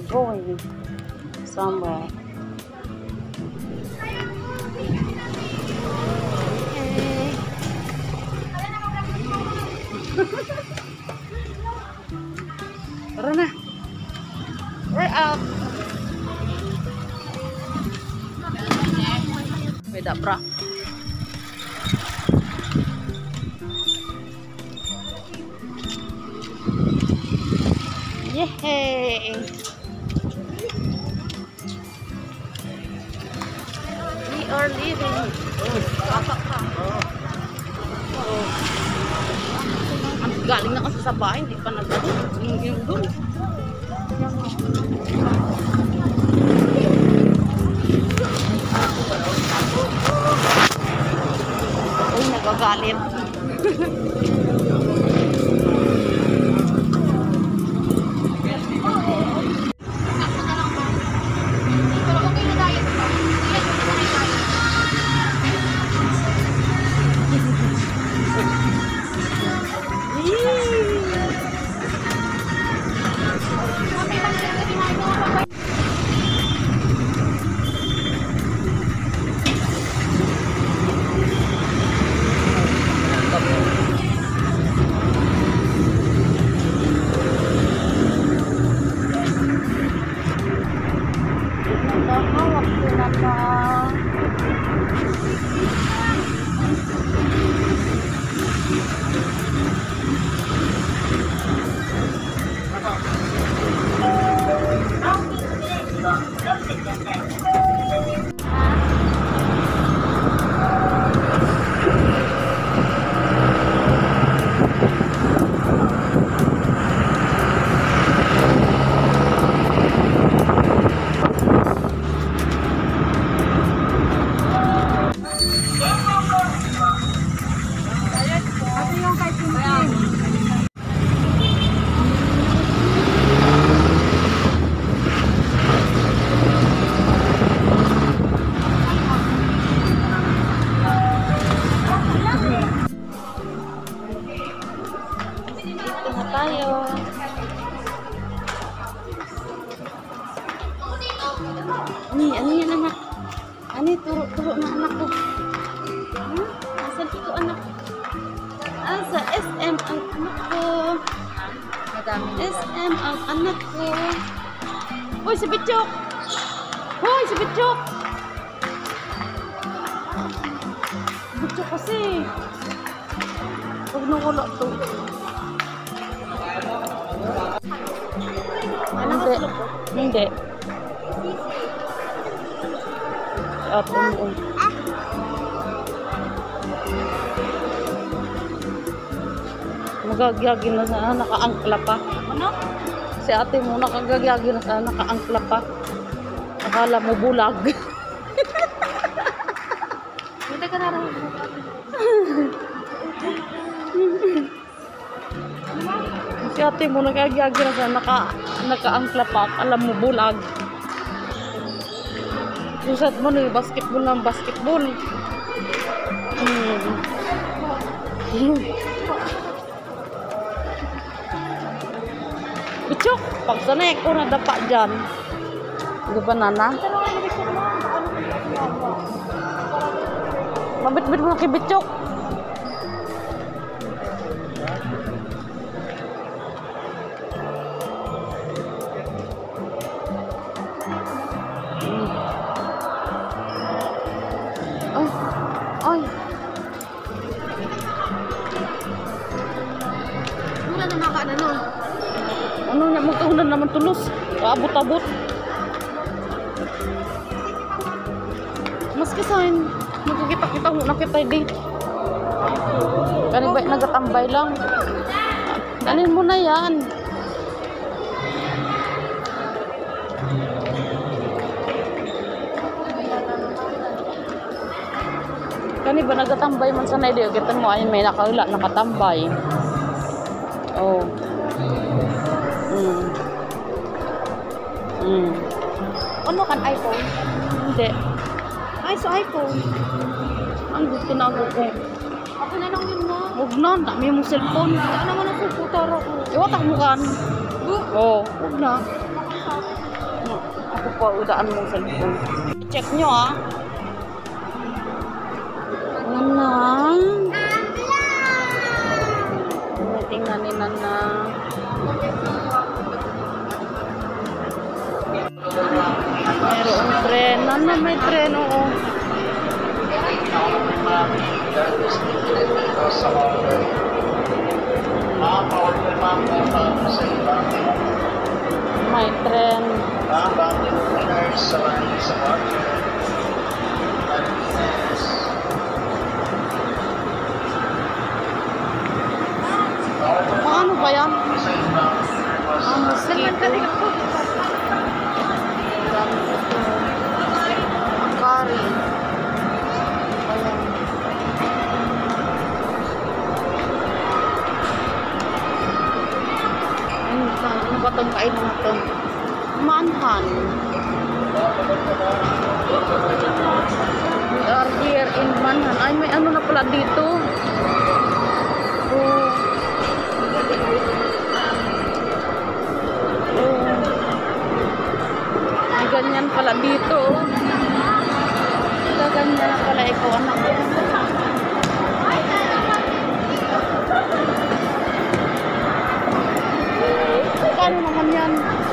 going somewhere. Okay. Tara na. We're out. Beda bra. Yay! We are leaving. Galing na kasi sa bahay, hindi pa nag-yung doon. Uy, nagagalit. Ano yan anak? Ano turo na anak ko? Asan ito anak? Sa SM ang anak ko. SM ang anak ko. Hoy si Bichok! Hoy si Bichok! Bichok kasi. Huwag nang wala to. Hindi. Ate mo. Magagyagi na sana, nakaangkla pa. Ano? Si ate mo nakagagyagi na sana, nakaangkla pa. Akala mo bulag. Hindi ka nararamdaman. Si ate mo nagagyagi na sana, nakaangkla pa. Akala mo bulag. Susat mo na basketball ng basketball. Bichok, pag sanay ko na dapa dyan. Di ba nana? Mabit-bit mo kay Bichok. Ay. Wala na makaano nun. Ano na magkaulan naman tulos. Kaabot-abot. Mas kasain. Magkikita-kita mo na kita di. Kanibay nagatambay lang. Dalhin mo na yan. Kani ba nagatambay man sa naidiyo? Kita mo ay may nakatambay. Oh. Ano kan iPhone? Hindi. Ay, sa iPhone. Ang gusto na ako ko. Ako na lang yun mo. Huwag na, dami mong cellphone. Saan naman ako putara ko? Iwatak mo kan. Oo, huwag na. Ako pa, udaan mong cellphone. Check nyo ah. Nanang. Tingnan ni Nanang. Mayroong tren. Nanang, may tren, oo. May tren. Paano ba yan? Ang mosquito. Ang curry. Ayan. Ano ba itong kainan na ito? Manhan. We are here in Manhan. Ay, may ano na pala dito. Oh. Oh. May ganyan pala dito. Ganyan na pala ikaw, anak ko. Paano naman yan?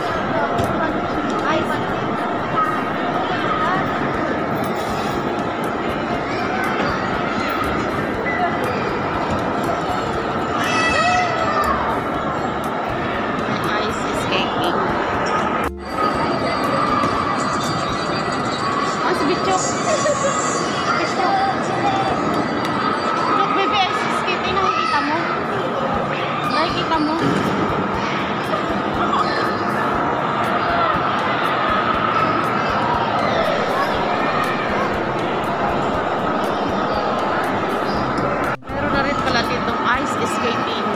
Ice skating. Ah, si Bichok. Look, baby, ice skating. Nakikita mo? Nakikita mo? Meron na rin pala ditong ice skating.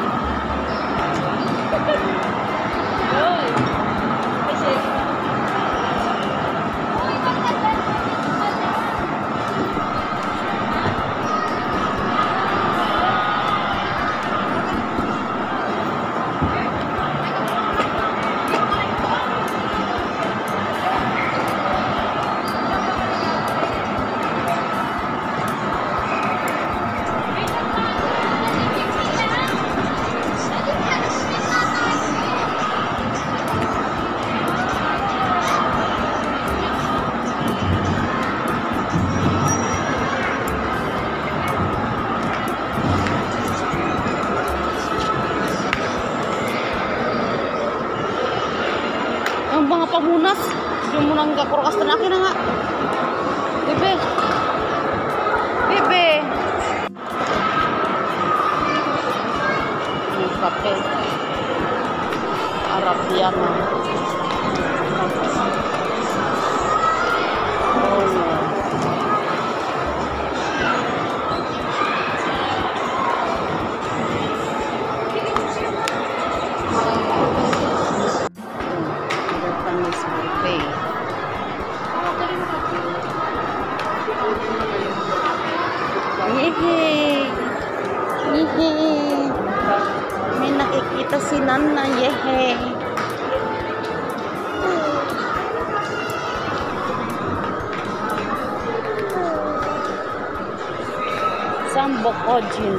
Ang mga pamunas, yung munang kakurukas na akin na nga. Bebe. Bebe. Yung kape. Arabiana. Oh no. Yehey! Yehey! May nakikita si Nana. Yehey! Sambok Ojin.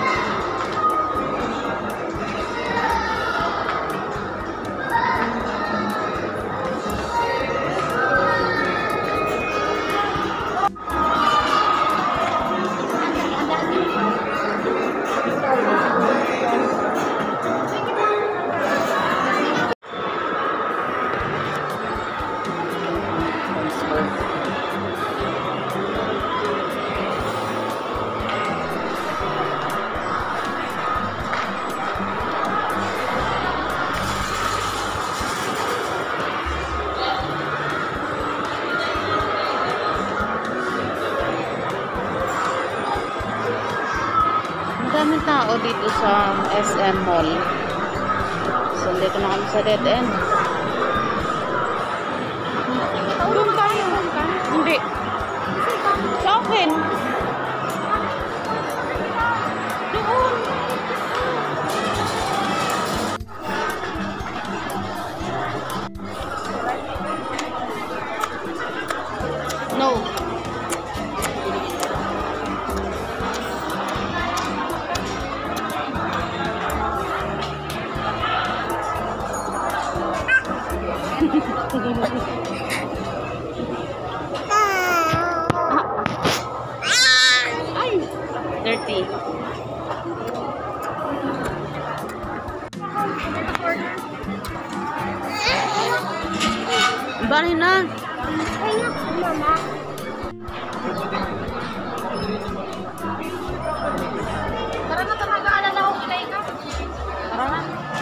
Madaming tao dito sa SM Mall. So, dito na kami sa dead end. Doon tayo. Hindi. Sa akin. Doon. Ay! 30. Bali na. Mama. Tara na, mag-aalala ko ilay ka. Tara na.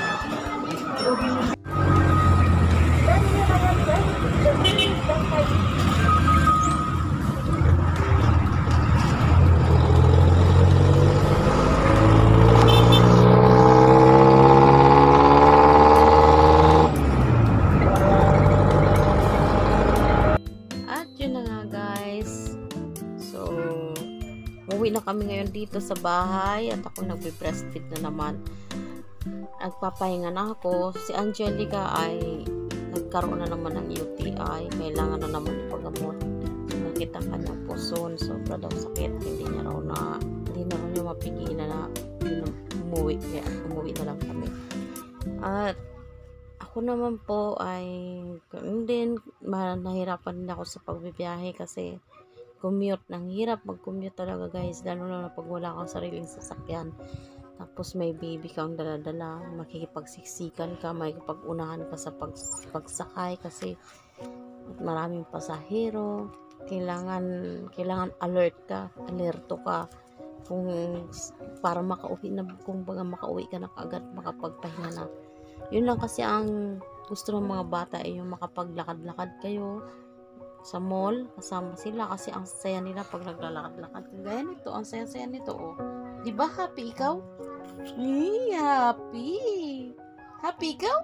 At yun na nga guys. So, uwi na kami ngayon dito sa bahay at ako nagbe-breastfeed na naman. Nagpapahinga na ako. Si Angelica ay nagkaroon na naman ng UTI. Kailangan na naman ipagamot. Nakita kanyang puson. Sobra daw sakit. Hindi na raw niya mapigilan na umuwi. Kaya umuwi na lang kami. At ako naman po ay din nahirapan din ako sa pagbibiyahe kasi commute. Nang hirap mag-commute talaga guys, lalo na pag wala kang sariling sasakyan. Tapos may baby kang dala-dala, makikipagsiksikan ka, makikipag-unahan ka sa pagsakay kasi maraming pasahero. Kailangan alert ka, alerto ka kung para makauwi ka na kaagad, makapagpahinga na. Yun lang kasi ang gusto ng mga bata ay yung makapaglakad-lakad kayo sa mall, kasama sila kasi ang saya nila pag naglalakad-lakad. Kagaya nito, ang saya-saya nito, oh. Di ba happy ikaw? Happy! Happy ikaw?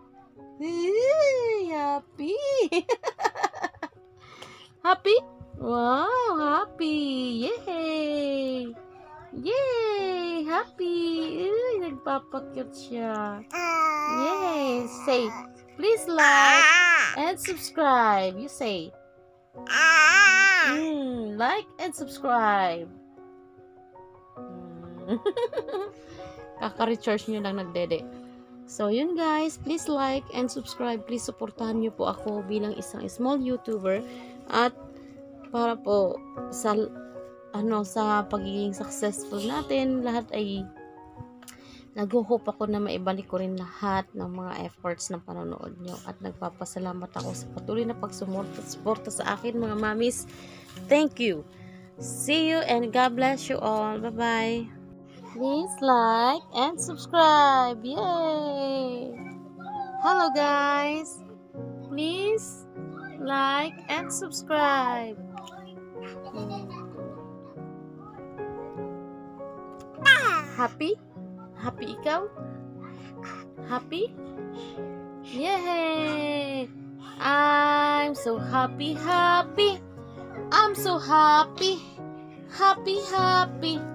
Happy! Happy? Wow, happy! Yay! Yay! Happy! Uy, nagpapakyut siya. Yay! Say, please like and subscribe. You say, like and subscribe. Kaka-recharge nyo lang nagdede. So, yun guys. Please like and subscribe. Please supportahan nyo po ako bilang isang small YouTuber. At para po sa pagiging successful natin, lahat ay nag-hope ako na maibalik ko rin lahat ng mga efforts ng panonood nyo. At nagpapasalamat ako sa patuloy na pagsuporta sa akin mga mamis. Thank you. See you and God bless you all. Bye-bye. Please like and subscribe. Yay! Hello guys. Please like and subscribe. Happy? Happy ikaw? Happy? Yay! I'm so happy, happy. I'm so happy. Happy, happy.